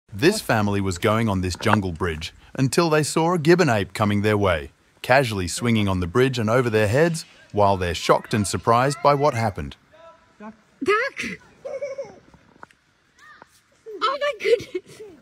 This family was going on this jungle bridge until they saw a gibbon ape coming their way, casually swinging on the bridge and over their heads while they're shocked and surprised by what happened. Duck! Oh my goodness!